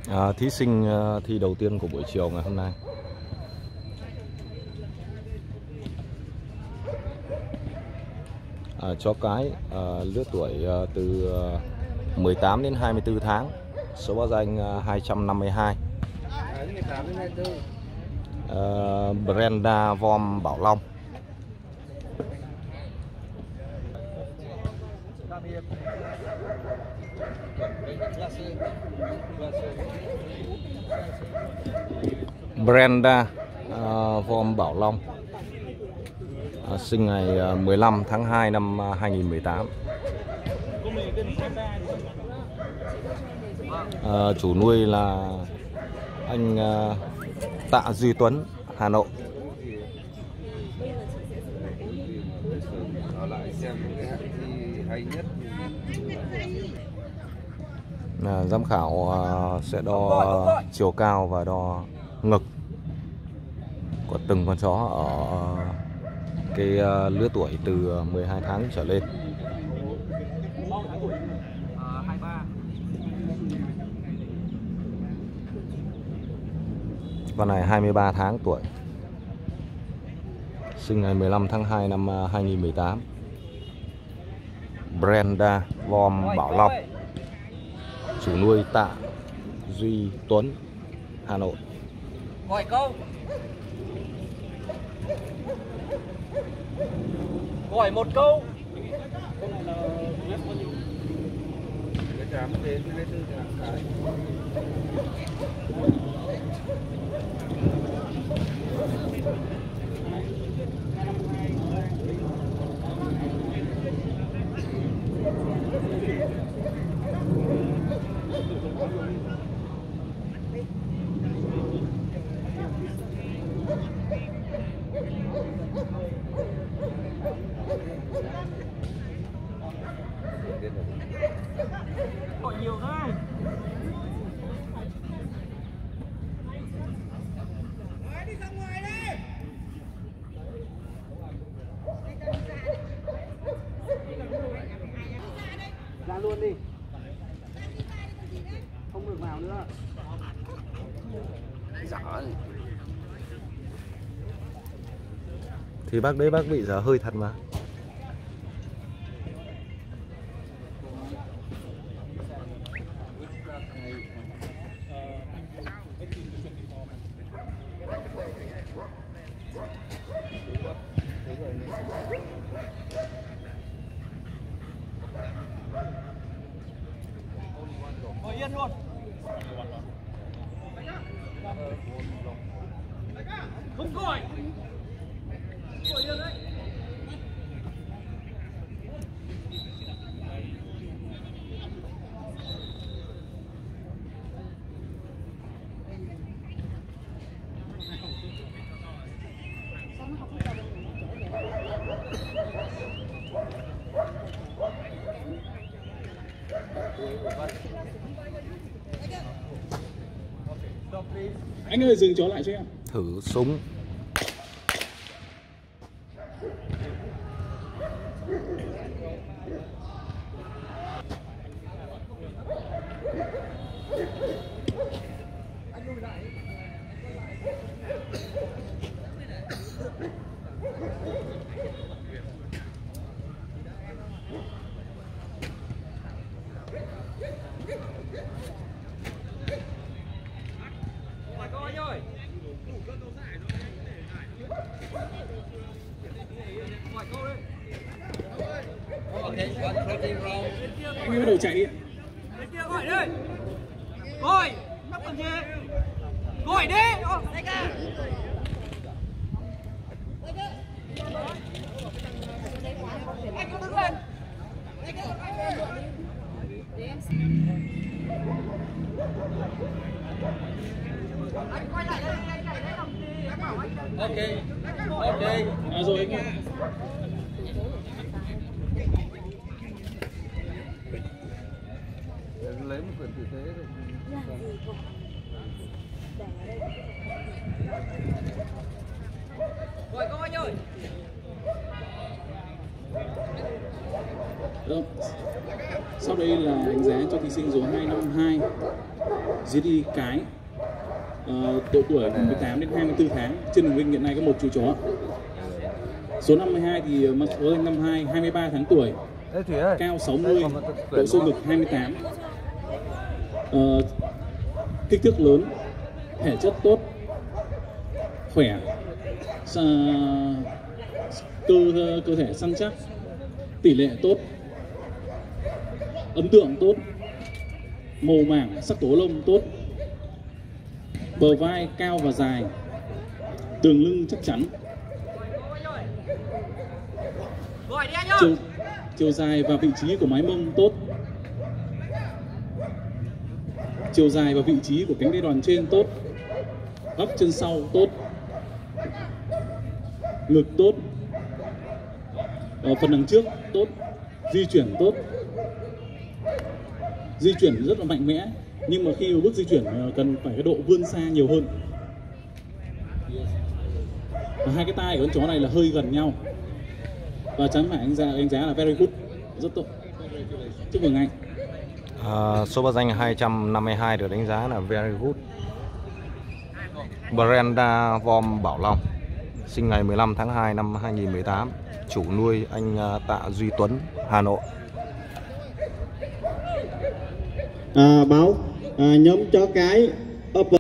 Thí sinh thi đầu tiên của buổi chiều ngày hôm nay. Chó cái lứa tuổi từ 18 đến 24 tháng, số báo danh 252. Brenda Vom Bảo Long. Brenda Vom Bảo Long, sinh ngày 15 tháng 2 năm 2018. Chủ nuôi là anh Tạ Duy Tuấn, Hà Nội. Giám khảo sẽ đo chiều cao và đo ngực của từng con chó ở cái lứa tuổi từ 12 tháng trở lên. Con này 23 tháng tuổi, sinh ngày 15 tháng 2 năm 2018. Brenda Vom Bảo Long, chủ nuôi Tạ Duy Tuấn, Hà Nội. Gọi câu. Gọi một câu. Gọi nhiều thôi. Đi ra ngoài đi. Ra luôn đi. Không được vào nữa. Thì bác đấy, bác bị dở hơi thật mà. Ngồi yên luôn. Không gọi. Ngồi yên đấy. Anh ơi, dừng chó lại cho em. Thử súng. Anh bắt đầu chạy đi. Bên kia gọi đi. Gọi, mắc còn gì? Gọi đi. Đây cả. Anh cứ đứng lên. Anh quay lại đây, anh chạy đấy làm gì? Anh bảo anh. Ok. Rồi anh ạ. Lấy một quyển tử tế rồi. Gọi cô anh ơi. Được. Sau đây là đánh giá cho thí sinh số 252 GD Cái, độ tuổi từ 18 đến 24 tháng. Trên đường ring hiện nay có một chú chó. Số 52 thì mặc số danh 52, 23 tháng tuổi, cao 60, độ sâu ngực 28, kích thước lớn, thể chất tốt, khỏe, cơ thể săn chắc, tỷ lệ tốt, ấn tượng tốt, màu mảng sắc tố lông tốt, bờ vai cao và dài, đường lưng chắc chắn, chiều dài và vị trí của mái mông tốt, chiều dài và vị trí của cánh tay đòn trên tốt, góc chân sau tốt, ngực tốt, phần đằng trước tốt, di chuyển tốt, di chuyển rất là mạnh mẽ, nhưng mà khi mà bước di chuyển cần phải cái độ vươn xa nhiều hơn. Và hai cái tai của con chó này là hơi gần nhau, và chắn phải đánh giá là very good, rất tốt. Chúc mừng anh. Số báo danh 252 được đánh giá là very good. Brenda Vom Bảo Long, sinh ngày 15 tháng 2 năm 2018, chủ nuôi anh Tạ Duy Tuấn, Hà Nội. Báo nhóm chó cái